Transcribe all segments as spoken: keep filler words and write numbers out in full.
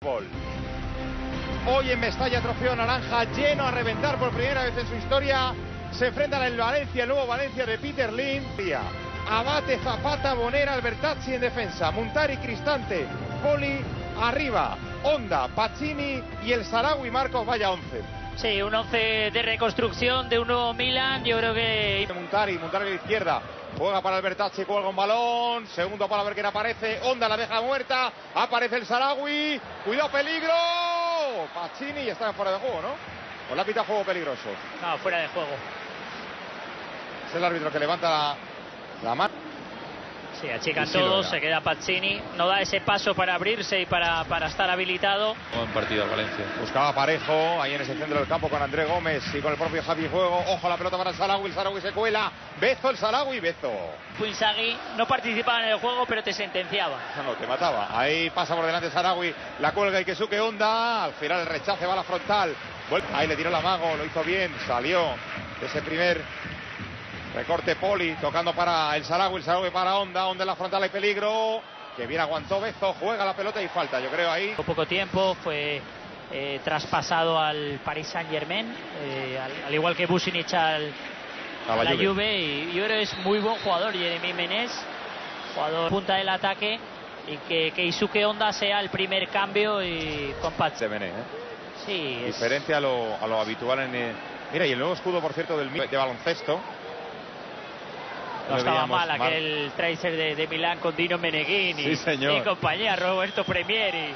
fútbol. Hoy en Mestalla, trofeo naranja lleno a reventar por primera vez en su historia. Se enfrentan el Valencia, el nuevo Valencia de Peter Lim. Abate, Zapata, Bonera, Albertazzi en defensa. Montari, Cristante, Poli arriba. Onda, Pacini y el Saharaui Marcos. Vaya once. Sí, un once de reconstrucción de un nuevo Milan. Yo creo que... Montari, Montari a la izquierda. Juega para Albertazzi, cuelga un balón. Segundo para ver quién aparece. Onda la deja muerta. Aparece el Saharaui. Cuidado, peligro. Pacini y está fuera de juego, ¿no? ¿O la pita juego peligroso? No, fuera de juego. Es el árbitro que levanta la, la mano. Sí, achican sí, todos, se queda Pacini. No da ese paso para abrirse y para, para estar habilitado. Buen partido al Valencia. Buscaba Parejo, ahí en ese centro del campo con André Gómez y con el propio Javi Juego. Ojo la pelota para el Saharaui, el Saharaui se cuela. Bezo, el Saharaui, Bezo. Inzaghi no participaba en el juego, pero te sentenciaba. No, no, te mataba. Ahí pasa por delante el Saharaui, la cuelga y Keisuke Onda. Al final el rechace va a la frontal. Ahí le tiró la mago, lo hizo bien, salió de ese primer recorte. Poli tocando para el Saharaui, el Saharaui para Onda, Onda en la frontal, hay peligro. Que bien aguantó Bezo, juega la pelota y falta, yo creo ahí. Poco tiempo, fue eh, traspasado al Paris Saint-Germain, eh, al, al igual que Businic al a la, la Juve. Juve. Y yo creo que es muy buen jugador, Yeremy Menez, jugador punta del ataque, y que Keisuke Onda sea el primer cambio y con Paz. De Menez, ¿eh? Sí, diferente es... a, lo, a lo habitual en el... Mira, y el nuevo escudo, por cierto, del de baloncesto. No estaba mal aquel mal. Tracer de, de Milán con Dino Meneghin y, sí, y compañía, Roberto Premieri.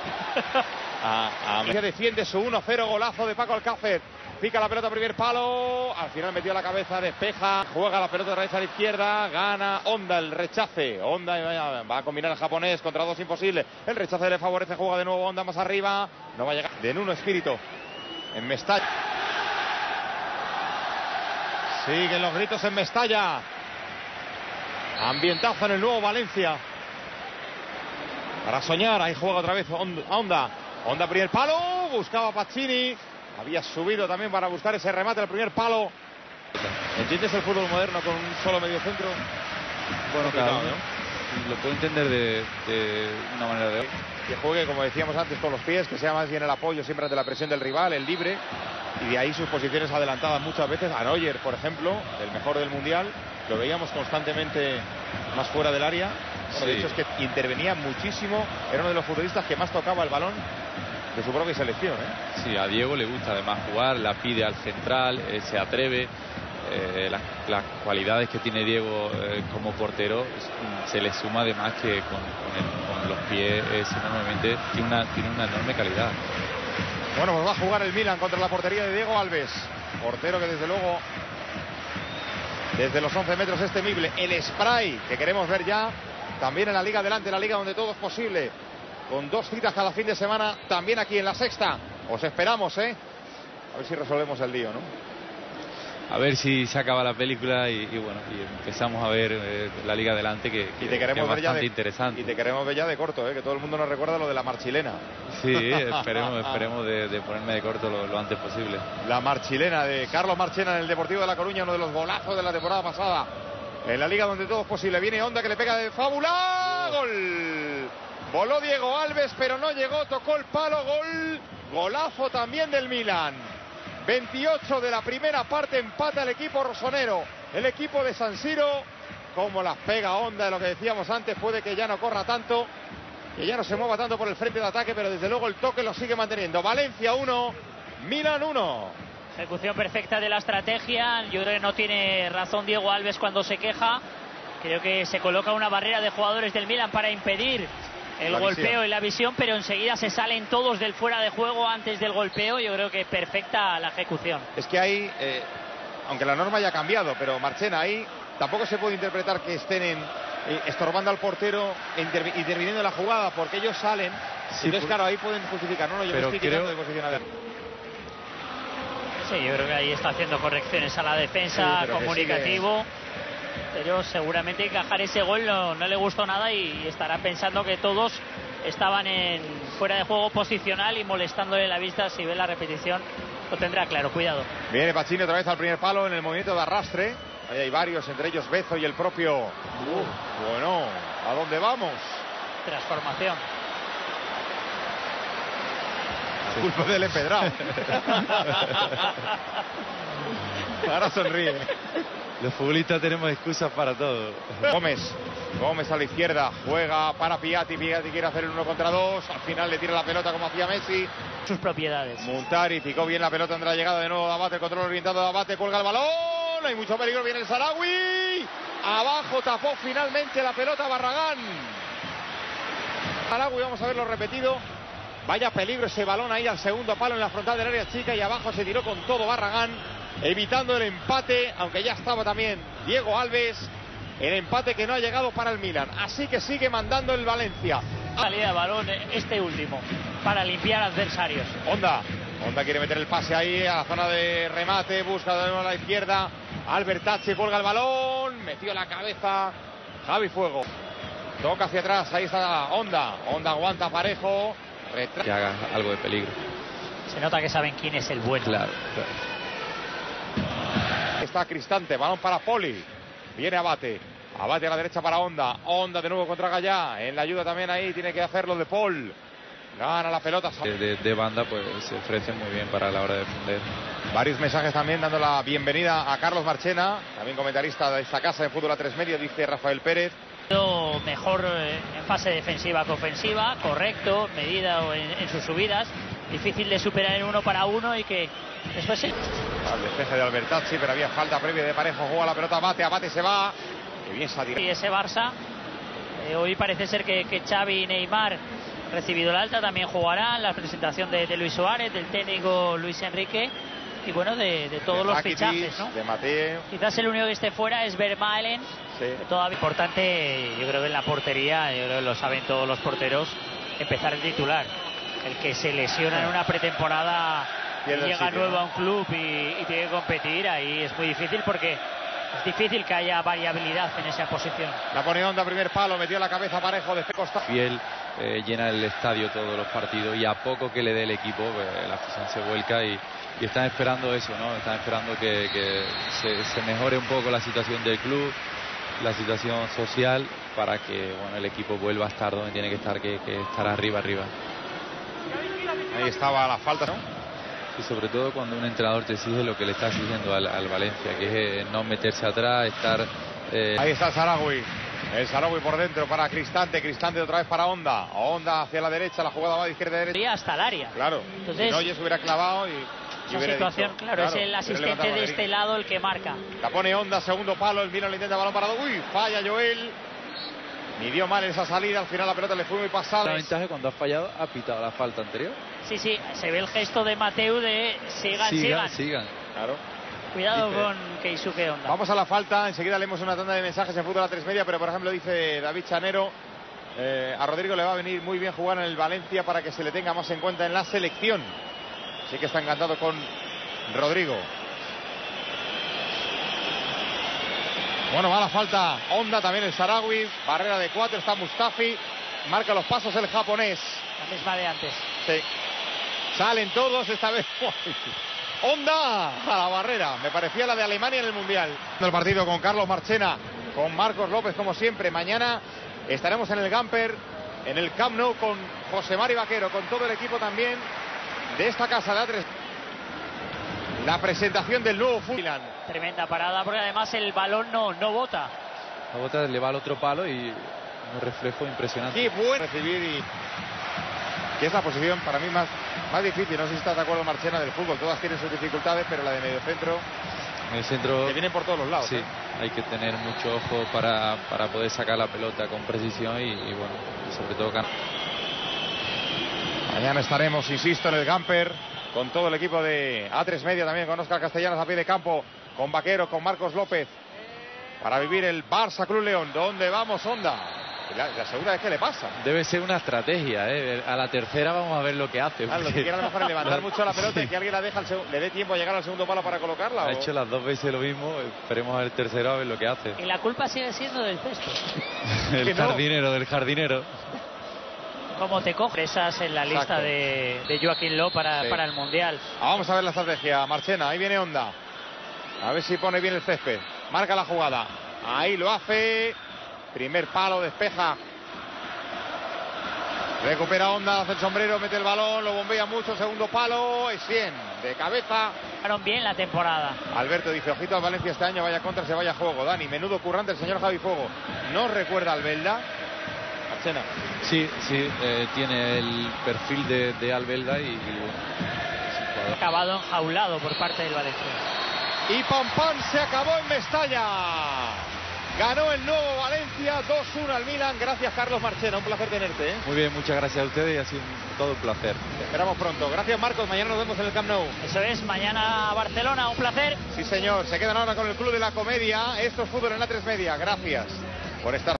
a, a... Defiende su uno cero, golazo de Paco Alcácer. Pica la pelota, primer palo. Al final metió la cabeza, despeja. Juega la pelota otra vez a la izquierda. Gana Onda el rechace. Onda va a combinar el japonés contra dos, imposible. El rechace le favorece, juega de nuevo Onda más arriba. No va a llegar. De Nuno Espíritu en Mestalla. Siguen los gritos en Mestalla. Ambientazo en el nuevo Valencia. Para soñar, ahí juega otra vez Onda. Onda primer palo, buscaba Pacini. Había subido también para buscar ese remate al primer palo. ¿Entiendes el fútbol moderno con un solo mediocentro? Bueno, claro, ¿no? Lo puedo entender de, de una manera de hoy. Que juegue, como decíamos antes, con los pies, que sea más bien el apoyo siempre ante la presión del rival, el libre. Y de ahí sus posiciones adelantadas muchas veces. A Neuer, por ejemplo, el mejor del Mundial, lo veíamos constantemente más fuera del área. Bueno, sí. De hecho es que intervenía muchísimo, era uno de los futbolistas que más tocaba el balón de su propia selección, ¿eh? Sí, a Diego le gusta además jugar, la pide al central, eh, se atreve. Eh, las, las cualidades que tiene Diego eh, como portero se le suma además que con, con, el, con los pies es enormemente, tiene una, tiene una enorme calidad. Bueno, pues va a jugar el Milan contra la portería de Diego Alves, portero que desde luego desde los once metros es temible. El spray que queremos ver ya también en la Liga Adelante, la liga donde todo es posible, con dos citas cada fin de semana, también aquí en la Sexta. Os esperamos, ¿eh? A ver si resolvemos el lío, ¿no? A ver si se acaba la película y, y bueno, y empezamos a ver eh, la Liga Adelante, que, que, y te queremos que es ver bastante ya de, interesante. Y te queremos ver ya de corto, ¿eh? Que todo el mundo nos recuerda lo de la marchilena. Sí, esperemos, esperemos de, de ponerme de corto lo, lo antes posible. La marchilena de Carlos Marchena en el Deportivo de La Coruña, uno de los golazos de la temporada pasada. En la liga donde todo es posible. Viene Onda que le pega de fábula. ¡Gol! Voló Diego Alves, pero no llegó, tocó el palo. Gol. Golazo también del Milan. veintiocho de la primera parte, empata el equipo rosonero. El equipo de San Siro, como las pega Onda de lo que decíamos antes, puede que ya no corra tanto, que ya no se mueva tanto por el frente de ataque, pero desde luego el toque lo sigue manteniendo. Valencia uno, Milan uno. Ejecución perfecta de la estrategia. Yo creo que no tiene razón Diego Alves cuando se queja. Creo que se coloca una barrera de jugadores del Milan para impedir el la golpeo visión. Y la visión, pero enseguida se salen todos del fuera de juego antes del golpeo. Yo creo que perfecta la ejecución. Es que ahí, eh, aunque la norma haya cambiado, pero Marchena ahí tampoco se puede interpretar que estén en, eh, estorbando al portero, interv interviniendo en la jugada, porque ellos salen. Sí, entonces, claro, ahí pueden justificar. No, no, yo pero me estoy creo... quitando de posición a ver. Sí, yo creo que ahí está haciendo correcciones a la defensa, sí, comunicativo. Pero seguramente encajar ese gol no, no le gustó nada y estará pensando que todos estaban en fuera de juego posicional y molestándole la vista. Si ve la repetición lo tendrá claro, cuidado. Viene Pacini otra vez al primer palo en el movimiento de arrastre. Ahí hay varios, entre ellos Bezo y el propio. Uh, bueno, ¿a dónde vamos? Transformación. Sí. Culpa del empedrado. Ahora sonríe. Los futbolistas tenemos excusas para todo. Gómez, Gómez a la izquierda, juega para Piatti, Piatti quiere hacer el uno contra dos, al final le tira la pelota como hacía Messi. Sus propiedades. Muntari picó bien la pelota ante la llegada de nuevo de Abate, el control orientado de Abate, cuelga el balón, hay mucho peligro, viene el Sarawi, abajo tapó finalmente la pelota Barragán. Sarawi, vamos a verlo repetido. Vaya peligro ese balón ahí al segundo palo en la frontal del área chica y abajo se tiró con todo Barragán, evitando el empate, aunque ya estaba también Diego Alves, el empate que no ha llegado para el Milan. Así que sigue mandando el Valencia. Salida de balón este último, para limpiar adversarios. Onda, Onda quiere meter el pase ahí a la zona de remate, busca de nuevo a la izquierda, Albertacci cuelga el balón, metió la cabeza Javi Fuego. Toca hacia atrás, ahí está Onda, Onda aguanta parejo. Retra que haga algo de peligro. Se nota que saben quién es el bueno. Claro, claro. Está Cristante, balón para Poli. Viene Abate. Abate a la derecha para Onda. Onda de nuevo contra Gallá. En la ayuda también ahí tiene que hacerlo de Paul. Gana la pelota. De, de, de banda pues se ofrece muy bien para la hora de defender. Varios mensajes también dando la bienvenida a Carlos Marchena, también comentarista de esta casa en Fútbol a tres Media, dice Rafael Pérez. Mejor en fase defensiva que ofensiva, correcto, medida en, en sus subidas, difícil de superar en uno para uno y que después sí. Al despeje de Albertacci, pero había falta previa de Parejo, juega la pelota, Abate, Abate se va, que bien se ha tirado. Y ese Barça, eh, hoy parece ser que, que Xavi y Neymar han recibido el alta, también jugarán, la presentación de, de Luis Suárez, del técnico Luis Enrique. Y bueno, de, de todos de los Rakitic, fichajes, ¿no? De Mateo. Quizás el único que esté fuera es Vermaelen. Sí. Todavía importante, yo creo que en la portería, yo creo que lo saben todos los porteros, empezar el titular. El que se lesiona en una pretemporada y llega sitio, nuevo, ¿no?, a un club y, y tiene que competir, ahí es muy difícil porque es difícil que haya variabilidad en esa posición. La pone Onda, primer palo, metió la cabeza Parejo de este costado. Fiel, eh, llena el estadio todos los partidos y a poco que le dé el equipo, eh, la afición se vuelca y Y están esperando eso, ¿no? Están esperando que, que se, se mejore un poco la situación del club, la situación social, para que bueno, el equipo vuelva a estar donde tiene que estar, que, que estar arriba, arriba. Ahí estaba la falta, ¿no? Y sobre todo cuando un entrenador te exige lo que le está exigiendo al, al Valencia, que es eh, no meterse atrás, estar... Eh... Ahí está el Sarawi. El Sarawi por dentro para Cristante, Cristante otra vez para Onda. Onda hacia la derecha, la jugada va de izquierda a derecha. Hasta el área. Claro. Entonces, si no, ya se hubiera clavado y... Esa situación, dicho, claro, claro, es el asistente de este lado el que marca. La pone Onda, segundo palo, el Milan le intenta balón parado. Uy, falla Joel. Ni dio mal esa salida, al final la pelota le fue muy pasada. La ventaja cuando ha fallado, ha pitado la falta anterior. Sí, sí, se ve el gesto de Mateu de sigan, sigan. Sigan, sigan. Claro. Cuidado dice, con Keisuke Onda. Vamos a la falta, enseguida leemos una tanda de mensajes en Fútbol a tres Media, pero por ejemplo dice David Chanero, eh, a Rodrigo le va a venir muy bien jugar en el Valencia para que se le tenga más en cuenta en la selección. Así que está encantado con Rodrigo. Bueno, va la falta Onda, también el Sarawi, barrera de cuatro, está Mustafi, marca los pasos el japonés. La misma de antes. Sí. Salen todos esta vez. Onda a la barrera, me parecía la de Alemania en el Mundial. El partido con Carlos Marchena, con Marcos López como siempre. Mañana estaremos en el Gamper, en el Camp Nou con José Mari Vaquero, con todo el equipo también de esta casa de A tres. La presentación del nuevo fútbol. Tremenda parada porque además el balón no, no bota. La bota le va al otro palo y un reflejo impresionante. Sí, bueno recibir y que es la posición para mí más, más difícil. No sé si estás de acuerdo, Marchena, del fútbol. Todas tienen sus dificultades, pero la de mediocentro, mediocentro que vienen por todos los lados. Sí, ¿eh? Hay que tener mucho ojo para, para poder sacar la pelota con precisión y, y bueno, y sobre todo ganar. Mañana estaremos, insisto, en el Gamper con todo el equipo de A tres Media, también con Óscar Castellanos a pie de campo, con Vaquero, con Marcos López, para vivir el Barça Club León. ¿Dónde vamos, Onda? La, la segunda vez que le pasa. Debe ser una estrategia, ¿eh? A la tercera vamos a ver lo que hace. Claro, porque... Lo que quiere a lo mejor es levantar mucho la pelota y que alguien la deja le dé tiempo a llegar al segundo palo para colocarla. Ha ¿o? hecho las dos veces lo mismo, esperemos a ver el tercero a ver lo que hace. Y la culpa sigue siendo del cesto. El jardinero, no. del jardinero. Como te coges esas en la lista de, de Joaquín Low para, sí. para el Mundial. Ah, vamos a ver la estrategia, Marchena, ahí viene Onda. A ver si pone bien el césped. Marca la jugada. Ahí lo hace. Primer palo, despeja. Recupera Onda, hace el sombrero, mete el balón, lo bombea mucho, segundo palo, es cien de cabeza. Jugaron bien la temporada. Alberto dice, ojito al Valencia este año, vaya contra, se vaya juego. Dani, menudo currante el señor Javi Fuego. ¿No recuerda al Belda? Marchena. Sí, sí, eh, tiene el perfil de, de Albelda y, y bueno, acabado enjaulado por parte del Valencia. Y pam pam, se acabó en Mestalla. Ganó el nuevo Valencia, dos uno al Milan. Gracias, Carlos Marchena, un placer tenerte, ¿eh? Muy bien, muchas gracias a ustedes y ha sido un, todo un placer. Te esperamos pronto. Gracias, Marcos, mañana nos vemos en el Camp Nou. Eso es, mañana Barcelona, un placer. Sí, señor, se quedan ahora con el Club de la Comedia. Esto es Fútbol en la tres Media. Gracias por estar